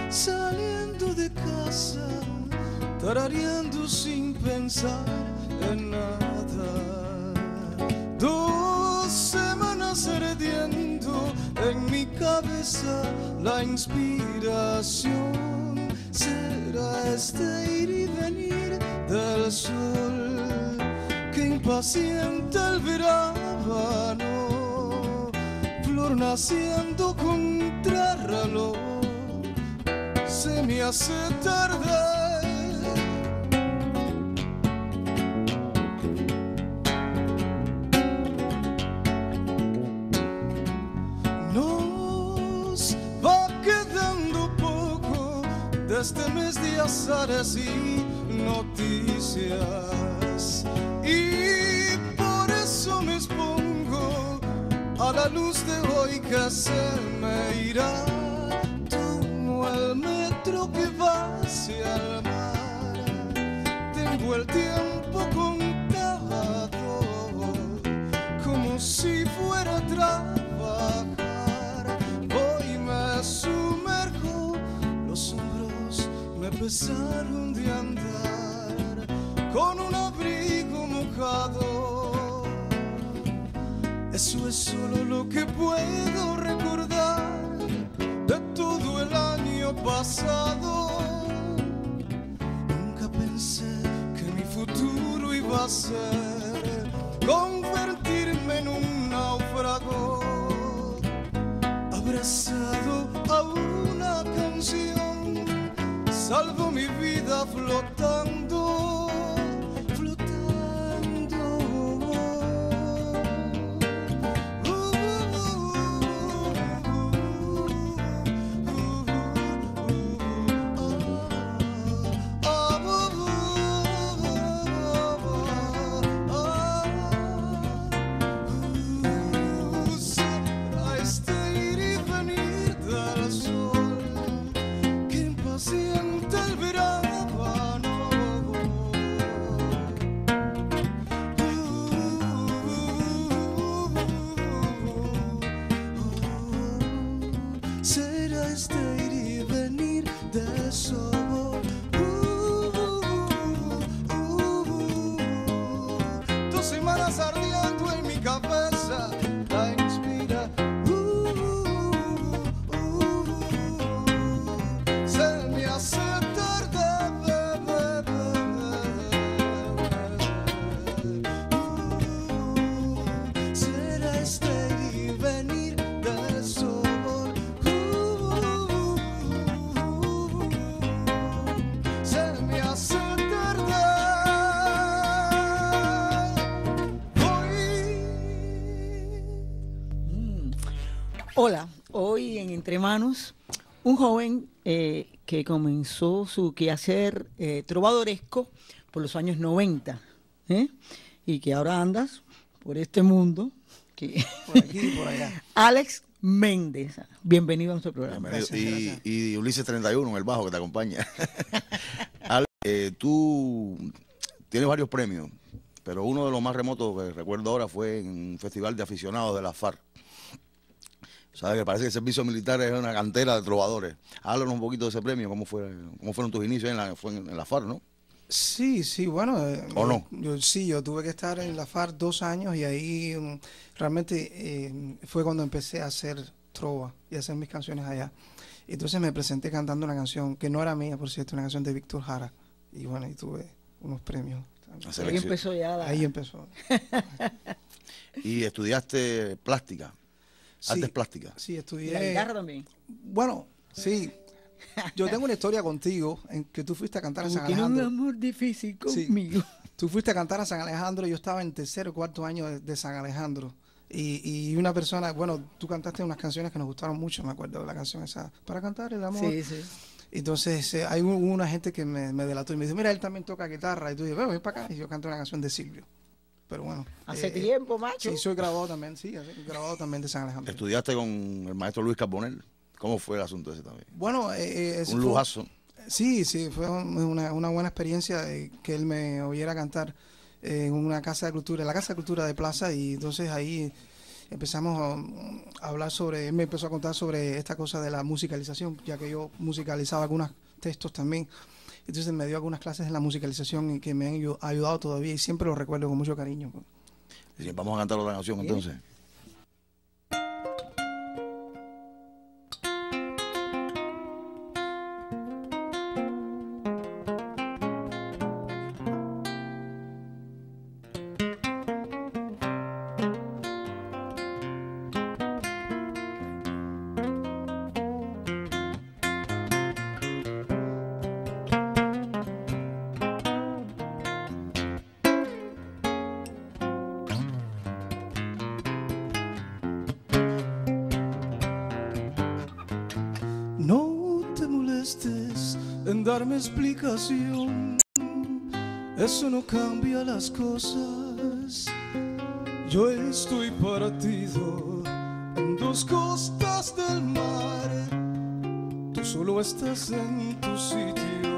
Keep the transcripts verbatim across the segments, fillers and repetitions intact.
saliendo de casa, tarareando sin pensar en nada. Dos semanas ardiendo en mi cabeza la inspiración. Será este ir y venir del sol que impacienta el verano, flor naciendo contrarreloj, se me hace tarde. Nos va quedando poco de este mes de azares y noticias, y por eso me expongo a la luz de hoy que se me irá. Tomo el metro que va hacia el mar, tengo el tiempo contado como si fuera a trabajar. Voy, me sumerjo, los hombros me pesaron de andar con un abrigo mojado. Eso es solo lo que puedo recordar de todo el año pasado. Nunca pensé que mi futuro iba a ser convertirme en un náufrago, abrazado a una canción. Salvo mi vida flotando, flotando. Uh, uh, será este ir y venir del sol que impacienta el verano. Será este ir y venir del sol. Dos semanas ardiendo en mi cabeza la inspira. Se me hace tarde. Será este ir y venir del sol. Se me hace tarde. Voy. Hola, hoy en Entre Manos, un joven eh, que comenzó su quehacer eh, trovadoresco por los años noventa, ¿eh? Y que ahora andas por este mundo. Que Por aquí y por allá. Alex Méndez, bienvenido a nuestro programa. Bienvenido. Gracias, y, gracias. y Ulises treinta y uno en el bajo que te acompaña. Ale, eh, tú tienes varios premios, pero uno de los más remotos que recuerdo ahora fue en un festival de aficionados de la FARC. Sabes que parece que el servicio militar es una cantera de trovadores. Háblanos un poquito de ese premio, cómo fue, cómo fueron tus inicios en la, fue en, en la FARC, ¿no? Sí, sí, bueno. eh, ¿O yo- no? Yo, sí, yo tuve que estar en la FARC dos años y ahí mm, realmente eh, fue cuando empecé a hacer trova y a hacer mis canciones allá. Entonces me presenté cantando una canción que no era mía, por cierto, una canción de Víctor Jara. Y bueno, y tuve unos premios. La Ahí selección. empezó ya la... Ahí empezó. Y estudiaste plástica, Sí, artes plásticas. sí, la estudié. guitarra también. Bueno, sí. Yo tengo una historia contigo en que tú fuiste a cantar a Tú San tienes un Alejandro. amor difícil Sí. conmigo. Tú fuiste a cantar a San Alejandro, yo estaba en tercer o cuarto año de, de San Alejandro. Y, y una persona, bueno, tú cantaste unas canciones que nos gustaron mucho, me acuerdo de la canción esa, para cantar el amor. Sí, sí. Entonces eh, hay un- una gente que me, me delató y me dijo, mira, él también toca guitarra. Y tú dices, bueno, ven para acá. Y yo canté una canción de Silvio. Pero bueno. Hace eh, tiempo, macho. Sí, soy grabado también, sí, soy grabado también de San Alejandro. Estudiaste con el maestro Luis Carbonell. ¿Cómo fue el asunto ese también? Bueno, eh, eh, ese Un fue- lujazo. Sí, sí, fue un- una, una buena experiencia eh, que él me oyera cantar eh, en una casa de cultura, en la casa de cultura de Plaza, y entonces ahí empezamos a hablar sobre, él me empezó a contar sobre esta cosa de la musicalización, ya que yo musicalizaba algunos textos también. Entonces me dio algunas clases de la musicalización y que me han ayudado todavía y siempre lo recuerdo con mucho cariño. Sí, vamos a cantar otra canción entonces. No te molestes en darme explicación, eso no cambia las cosas. Yo estoy partido en dos costas del mar, tú solo estás en tu sitio.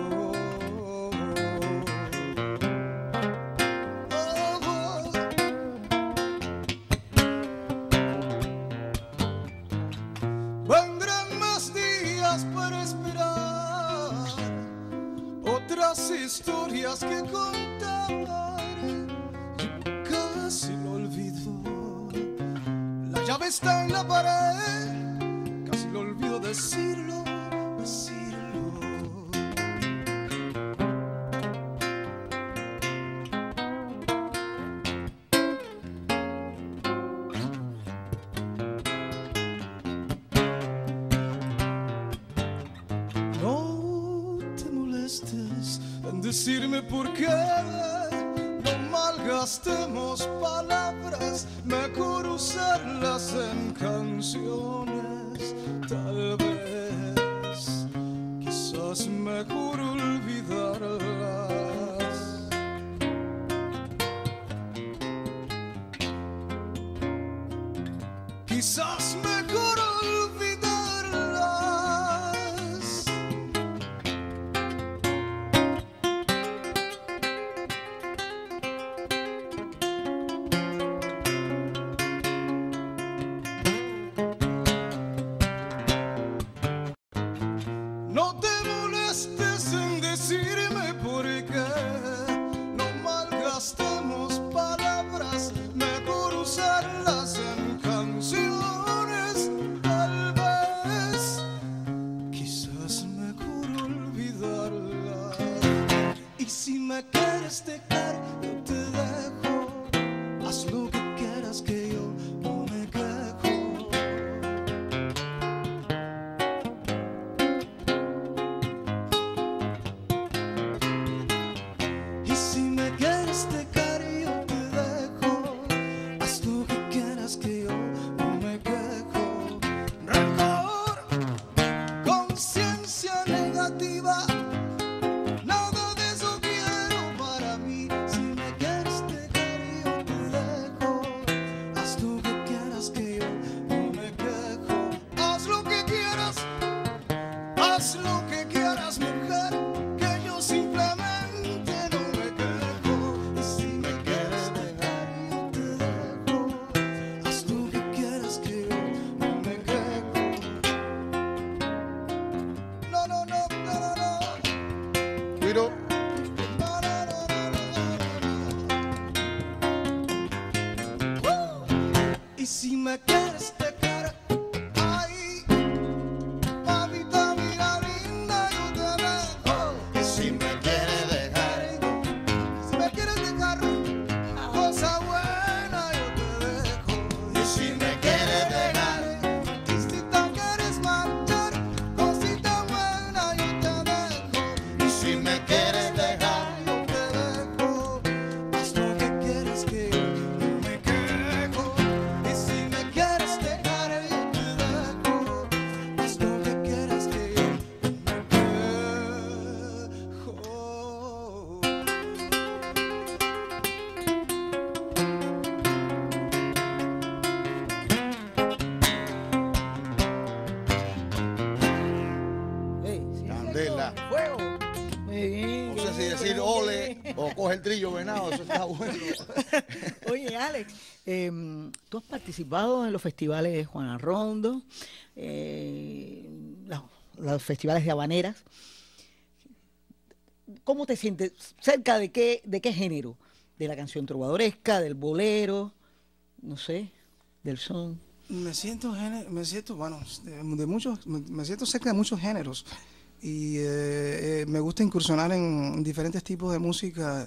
Para esperar otras historias que contar. Yo casi lo olvido, la llave está en la pared, casi lo olvido decirlo, decirlo. En decirme por qué no malgastemos palabras, mejor usarlas en canciones. Tal vez, quizás mejor olvidarlas. Quizás mejor olvidarlas. No te molestes en decirme por qué no malgastemos palabras, mejor usarlas en canciones. Tal vez, quizás mejor olvidarlas. Y si me quieres dejar, yo te dejo. Haz lo que quieras, que yo no me quejo. Si me quieres dejar, yo te dejo. Haz lo que quieras, que yo no me quejo. Rencor, conciencia negativa, nada de eso quiero para mí. Si me quieres dejar, yo te dejo. Haz lo que quieras, que yo no me quejo. Haz lo que quieras, haz lo que quieras, mujer, que yo simplemente Pero y si me quieres dejar, ay, mamita mía linda, yo te dejo. y si me quieres dejar, Si me quieres dejar, cosa buena, yo te dejo. y si me quieres dejar, Y si te quieres marchar, cosita buena, yo te dejo. y si me quieres dejar, Yo te dejo. Haz lo que quieras, que yo no me quejo. Y si me quieres dejar, yo te dejo. Haz lo que quieras, que yo no me quejo. Ey, sí, Candela. señor, fuego. Muy bien, no sé si qué decir lindo, ole qué o coge el trillo venado, eso está bueno. Oye, Alex, eh, tú has participado en los festivales de Juana Rondo, eh, los, los festivales de habaneras. ¿Cómo te sientes? ¿Cerca de qué, de qué género? ¿De la canción trovadoresca, del bolero, no sé, del son? Me siento, género, me siento, bueno, de, de muchos, me, me siento cerca de muchos géneros y eh, eh, me gusta incursionar en diferentes tipos de música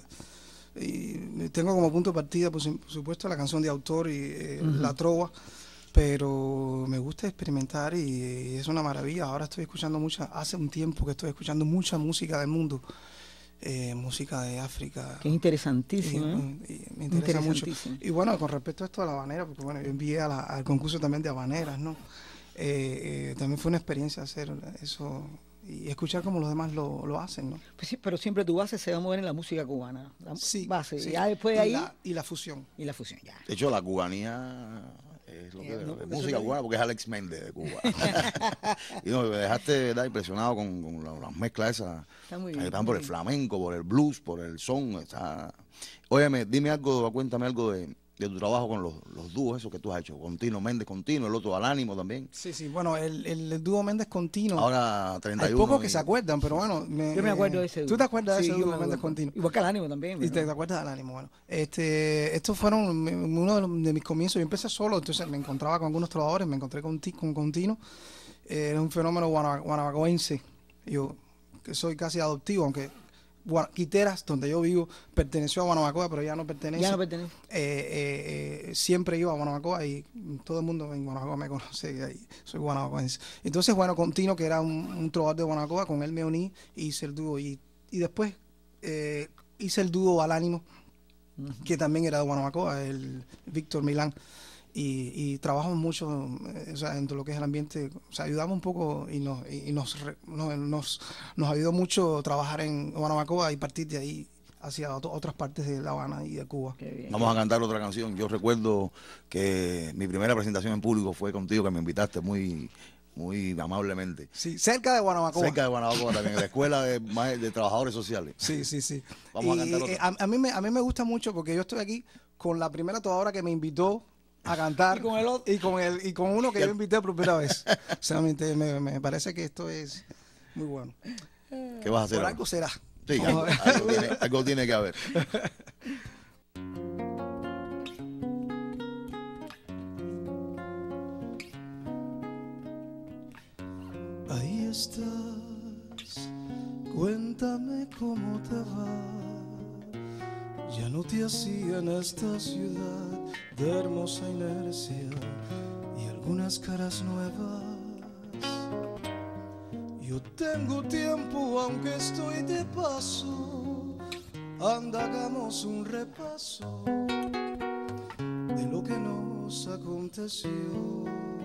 y tengo como punto de partida, por, por supuesto, la canción de autor y eh, uh-huh. la trova, pero me gusta experimentar y, y es una maravilla. Ahora estoy escuchando mucha, hace un tiempo que estoy escuchando mucha música del mundo. Eh, música de África. Que es interesantísimo. Y, ¿eh? y, y me interesa mucho. Y bueno, con respecto a esto de la habanera, porque bueno, yo envié a la, al concurso también de habaneras, ¿no? Eh, eh, también fue una experiencia hacer eso y escuchar cómo los demás lo, lo hacen, ¿no? Pues sí, pero siempre tu base se va a mover en la música cubana. La sí, base. Sí. Y ya después de ahí. Y la, y la fusión. Y la fusión, ya. De hecho, la cubanía es lo que Eh, no, es música cubana, porque es Alex Méndez de Cuba. Y no, me dejaste, ¿verdad?, impresionado con, con la- las mezclas esas. Está muy bien. Están muy por el bien. flamenco, por el blues, por el son. Está... Óyeme, dime algo, cuéntame algo de, de tu trabajo con los, los dúos, esos que tú has hecho. Continuo, Méndez Continuo, el otro Al Ánimo también. Sí, sí, bueno, el, el, el dúo Méndez Continuo. Ahora treinta y Hay uno. pocos que y- se acuerdan, pero bueno. Me, Yo me acuerdo de ese ¿Tú dúo. te acuerdas de Sí, ese yo dúo me Méndez acuerdo. Continuo? Igual que Al Ánimo también. Y pero- te, te acuerdas del ánimo, bueno. Este, estos fueron mi- uno de, los- de mis comienzos. Yo empecé solo, entonces me encontraba con algunos trovadores, me encontré con, Ti- con Continuo. Eh, era un fenómeno guana- guanabacoense. Yo, que soy casi adoptivo, aunque Gua- Quiteras, donde yo vivo, perteneció a Guanabacoa, pero ya no pertenece. Ya no pertenece. Eh, eh, eh, siempre iba a Guanabacoa y todo el mundo en Guanabacoa me conoce, y soy guanabacoense. Entonces, bueno, Continuo, que era un, un trovador de Guanabacoa, con él me uní y hice el dúo. Y, y después eh, hice el dúo Al Ánimo, que también era de Guanabacoa, el Víctor Milán. Y, y trabajamos mucho, eh, o sea, en todo lo que es el ambiente, o sea, ayudamos un poco y nos y, y nos, re- nos, nos nos ayudó mucho trabajar en Guanabacoa y partir de ahí hacia otro- otras partes de La Habana y de Cuba. Qué bien. Vamos a cantar otra canción. Yo recuerdo que mi primera presentación en público fue contigo, que me invitaste muy, muy amablemente. Sí, cerca de Guanabacoa. Cerca de Guanabacoa también, en la Escuela de, Ma- de Trabajadores Sociales. Sí, sí, sí. Vamos a Y, cantar eh, otra. a, a mí me, a mí me gusta mucho porque yo estoy aquí con la primera trovadora que me invitó a cantar Y con el otro. y con el y con uno que yo invité por primera vez. O sea, me, me, me parece que esto es muy bueno. ¿Qué vas a hacer Por ahora? algo será. Sí, Vamos algo, a ver. algo tiene, algo tiene que haber. Ahí estás, cuéntame cómo te va. Ya no te hacía en esta ciudad de hermosa inercia y algunas caras nuevas. Yo tengo tiempo aunque estoy de paso, anda hagamos un repaso de lo que nos aconteció.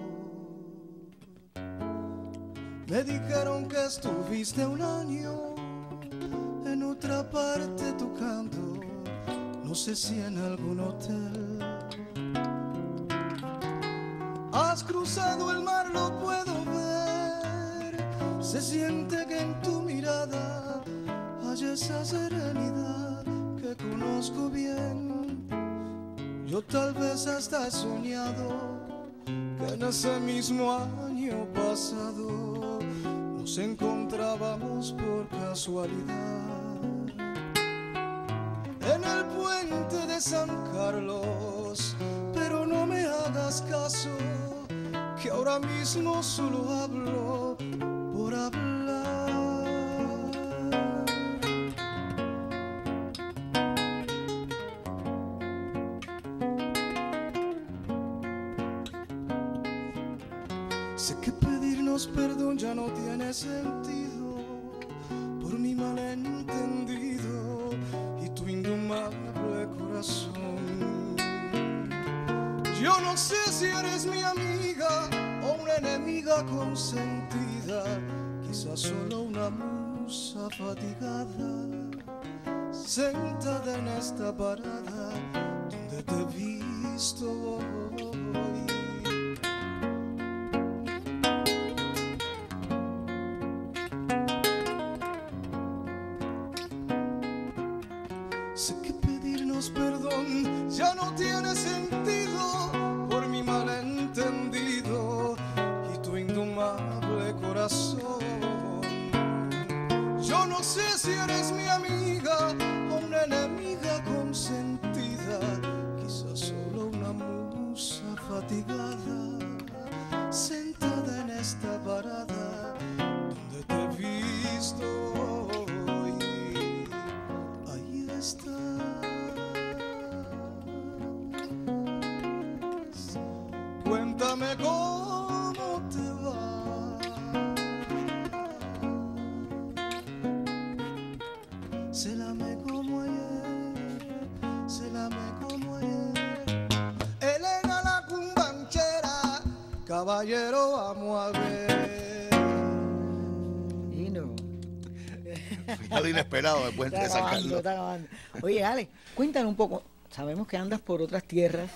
Me dijeron que estuviste un año en otra parte tocando, no sé si en algún hotel. Has cruzado el mar, lo puedo ver, se siente que en tu mirada hay esa serenidad que conozco bien. Yo tal vez hasta he soñado que en ese mismo año pasado nos encontrábamos por casualidad en el puente de San Carlos. Pero no me hagas caso, que ahora mismo solo hablo por hablar. Sé que pedirnos perdón ya no tiene sentido por mi malentendido y tu indomable corazón. Yo no sé si eres mi amiga o una enemiga consentida, quizás solo una musa fatigada, sentada en esta parada donde te he visto hoy. Sé que pedirnos perdón ya no tiene sentido por mi malentendido y tu indomable corazón. Yo no sé si eres mi amiga o una enemiga consentida, quizás solo una musa fatigada, sentada en esta parada donde te he visto hoy. Ahí estás. Cuéntame cómo te va. Se lame como ayer, se lame como ayer. Elena la cumbanchera, caballero, vamos a ver. Y no. Algo inesperado después de Está acabando, sacarlo. está acabando. Oye, Ale, cuéntanos un poco. Sabemos que andas por otras tierras,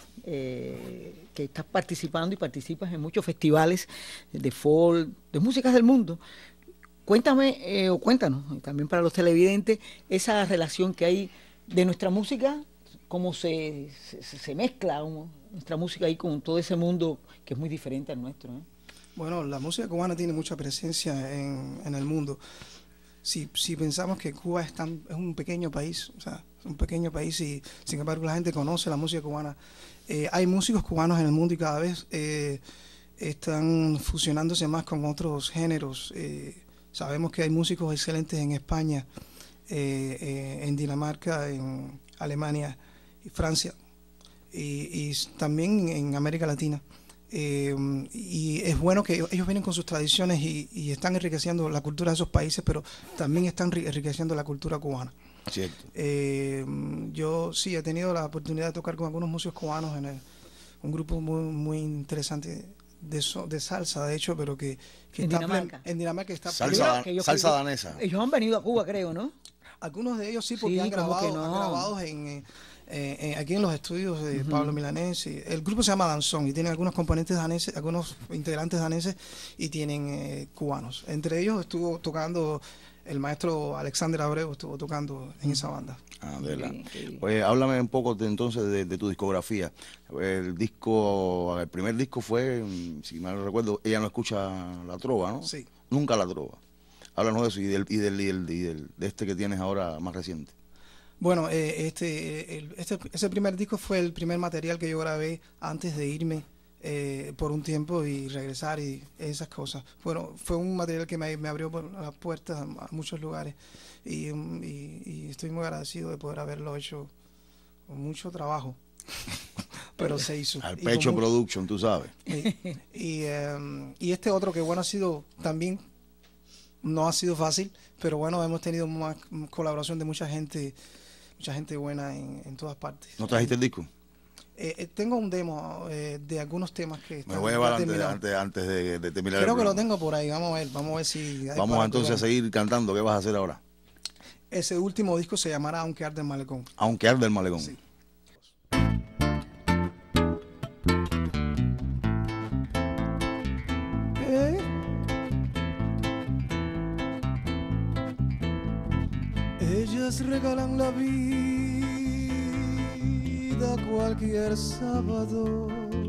eh, que estás participando y participas en muchos festivales de folk, de músicas del mundo. Cuéntame, eh, o cuéntanos, también para los televidentes, esa relación que hay de nuestra música, cómo se, se, se mezcla um, nuestra música ahí con todo ese mundo que es muy diferente al nuestro, ¿eh? Bueno, la música cubana tiene mucha presencia en, en el mundo. Si, si pensamos que Cuba es, tan, es un pequeño país, o sea, es un pequeño país y sin embargo la gente conoce la música cubana. Eh, hay músicos cubanos en el mundo y cada vez eh, están fusionándose más con otros géneros. Eh, sabemos que hay músicos excelentes en España, eh, eh, en Dinamarca, en Alemania y Francia, y, y también en América Latina. Eh, y es bueno que ellos vienen con sus tradiciones y, y están enriqueciendo la cultura de esos países, pero también están enriqueciendo la cultura cubana. Cierto. Eh, yo sí he tenido la oportunidad de tocar con algunos músicos cubanos en el, un grupo muy, muy interesante de, so, de salsa, de hecho, pero que, que ¿En está Dinamarca? en Dinamarca que está Salsa, que ellos- salsa que ellos- danesa. Ellos han venido a Cuba, creo, ¿no? Algunos de ellos sí, porque Sí, han ¿cómo grabado, que no? han grabado en, eh, eh, aquí en los estudios de Ujú. Pablo Milanés. Y el grupo se llama Danzón y tiene algunos componentes daneses, algunos integrantes daneses y tienen eh, cubanos. Entre ellos estuvo tocando el maestro Alexander Abreu, estuvo tocando en esa banda. Ah, Qué de la- bien, qué bien. Pues háblame un poco de, entonces de, de tu discografía. El disco, el primer disco fue, mm, si mal no recuerdo, Ella no escucha la trova, ¿no? Sí. Nunca la trova. Háblanos de eso y del, y del, y del, y del- de este que tienes ahora más reciente. Bueno, eh, este, el- este, ese primer disco fue el primer material que yo grabé antes de irme eh, por un tiempo y regresar y esas cosas. Bueno, fue un material que me, me abrió por las puertas a, a muchos lugares y, um, y- y estoy muy agradecido de poder haberlo hecho con mucho trabajo, pero se hizo. Al Y con Pecho mucho- Production, tú sabes. y, y, em, y este otro que bueno ha sido también, no ha sido fácil, pero bueno, hemos tenido más colaboración de mucha gente, mucha gente buena en, en todas partes. ¿No trajiste el disco? Eh, eh, tengo un demo eh, de algunos temas que Me están voy a ya llevar antes, terminados. antes, antes de, de terminar el Creo que lo programa. tengo por ahí, vamos a ver, vamos a ver si... hay Vamos para entonces a probar. seguir cantando. ¿Qué vas a hacer ahora? Ese último disco se llamará Aunque arde el malecón. Aunque arde el malecón. Sí. ¿Eh? Ellas regalan la vida cualquier sábado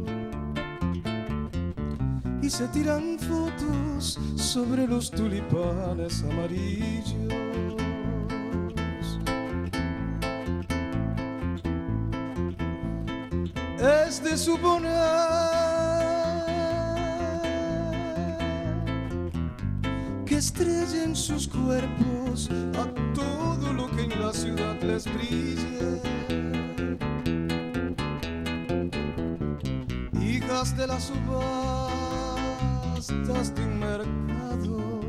y se tiran fotos sobre los tulipanes amarillos. Es de suponer que estrellen sus cuerpos a todo lo que en la ciudad les brille. Hijas de las subastas de un mercado,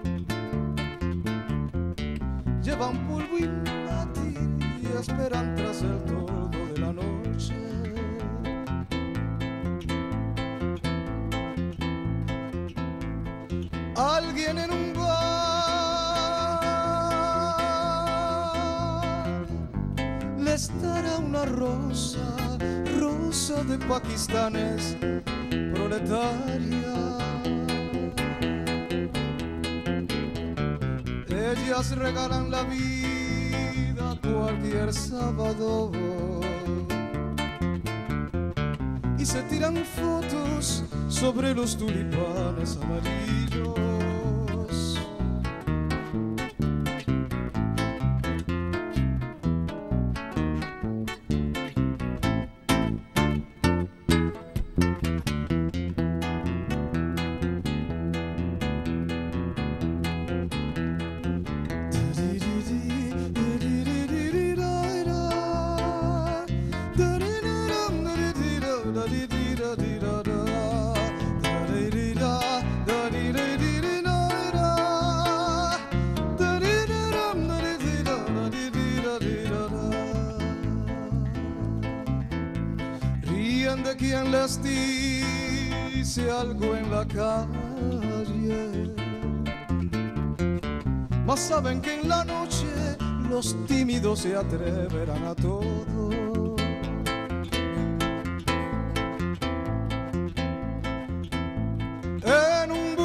llevan polvo inútil y esperan tras el toldo de la noche. Alguien en un bar les dará una rosa, rosa de pakistanes proletaria. Ellas regalan la vida cualquier sábado y se tiran fotos sobre los tulipanes amarillos. De quien les dice algo en la calle, mas saben que en la noche los tímidos se atreverán a todo. En un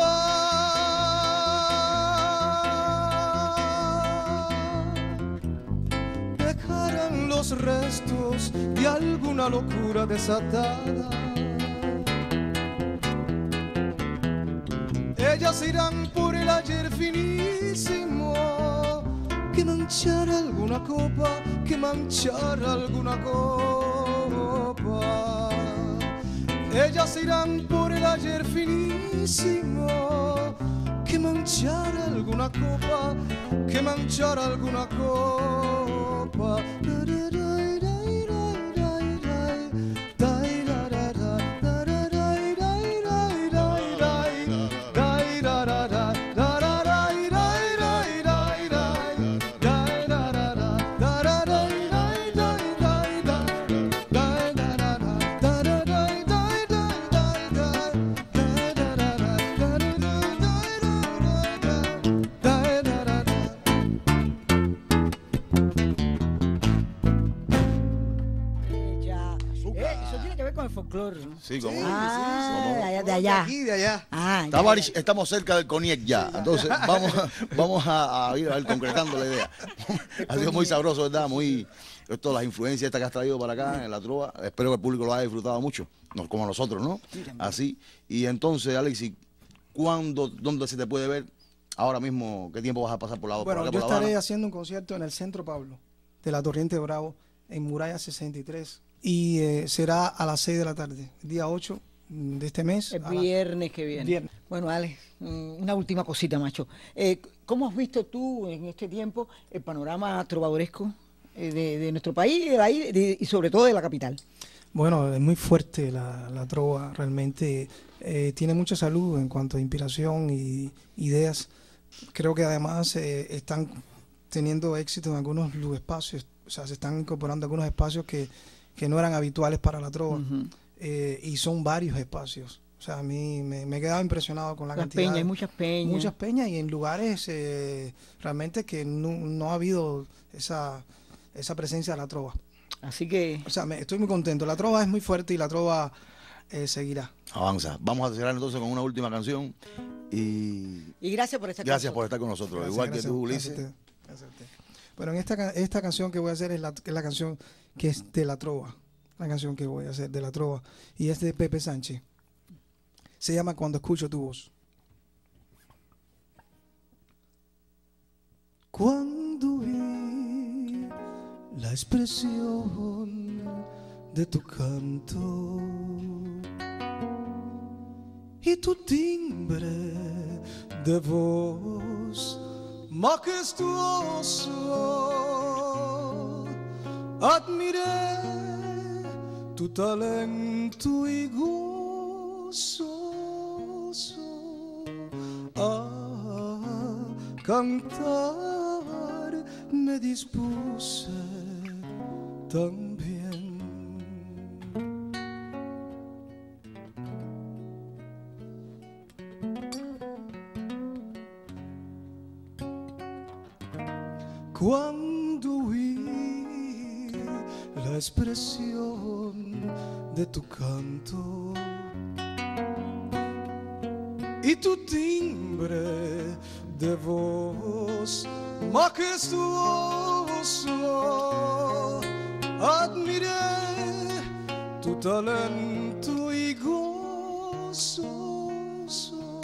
bulevar dejarán los restos de alguna locura desatada. Ellas irán por el ayer finísimo, que manchar alguna copa, que manchar alguna copa. Ellas irán por el ayer finísimo, que manchar alguna copa, que manchar alguna copa. Sí, como ah, de allá, de allá. De aquí, de allá. Ah, Estamos, ya, ya. estamos cerca del cognac ya, entonces vamos, vamos a, a ir a ver, concretando la idea. Ha sido muy sabroso, ¿verdad? Muy, esto, las influencias estas que has traído para acá en la trova, espero que el público lo haya disfrutado mucho, no, como nosotros, ¿no? Así, y entonces, Alexis, ¿cuándo, dónde se te puede ver ahora mismo? ¿Qué tiempo vas a pasar por la, Bueno, por acá, yo por La estaré Habana? haciendo un concierto en el Centro Pablo de la Torriente Bravo, en Muralla sesenta y tres, y eh, será a las seis de la tarde, día ocho de este mes. El a la- viernes que viene. Viernes. Bueno, Alex, mm, una última cosita, macho. Eh, ¿Cómo has visto tú en este tiempo el panorama trovadoresco eh, de, de nuestro país, de ahí, de- y sobre todo de la capital? Bueno, es muy fuerte la, la trova, realmente eh, tiene mucha salud en cuanto a inspiración y ideas. Creo que además eh, están teniendo éxito en algunos lu- espacios, o sea, se están incorporando algunos espacios que, que no eran habituales para la trova. Ujú. Eh, y son varios espacios. O sea, a mí me, me he quedado impresionado con la Las cantidad. peñas, hay de- muchas peñas. Muchas peñas y en lugares eh, realmente que no, no ha habido esa, esa presencia de la trova. Así que, O sea, me, estoy muy contento. La trova es muy fuerte y la trova eh, seguirá. Avanza. Vamos a cerrar entonces con una última canción y y gracias por estar con gracias por nosotros. estar con nosotros, Gracias, igual gracias, que tú, gracias a Ulises. usted, gracias a usted. Bueno, en esta, ca- esta canción que voy a hacer es la, es la canción que es de la trova. La canción que voy a hacer de la trova. Y es de Pepe Sánchez. Se llama Cuando escucho tu voz. Cuando vi la expresión de tu canto y tu timbre de voz majestuoso, admiré tu talento y gozoso a cantar me dispuse también. Cuando vi la expresión de tu canto y tu timbre de voz majestuoso, admiré tu talento y gozoso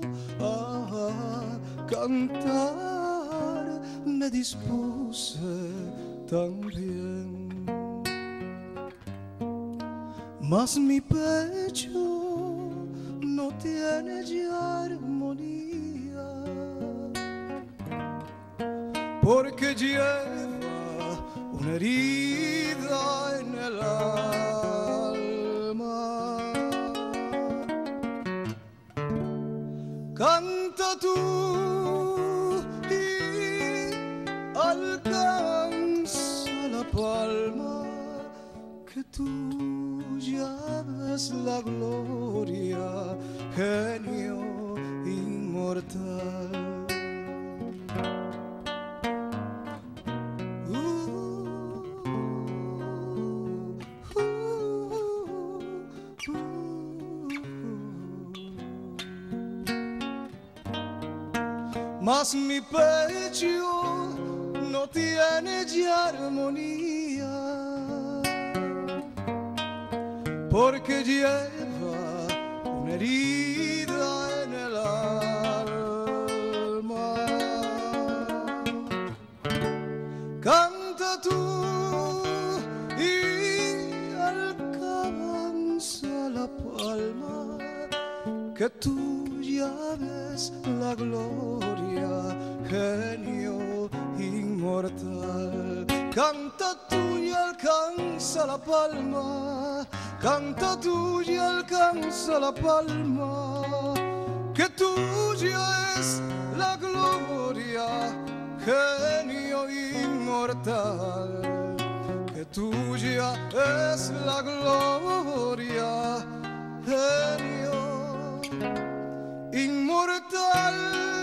a cantar me dispuse también. Mas mi pecho no tiene ya armonía, porque lleva una herida en el alma. Canta tú y alcanza la palma, que tú ya ves la gloria, genio inmortal. Uh, uh, uh, uh. Mas mi pecho no tiene ya armonía, porque lleva una herida en el alma. Canta tú y alcanza la palma, que tú ya ves la gloria, genio inmortal. Canta tú y alcanza la palma, canta tú y alcanza la palma, que tuya es la gloria, genio inmortal. Que tuya es la gloria, genio inmortal.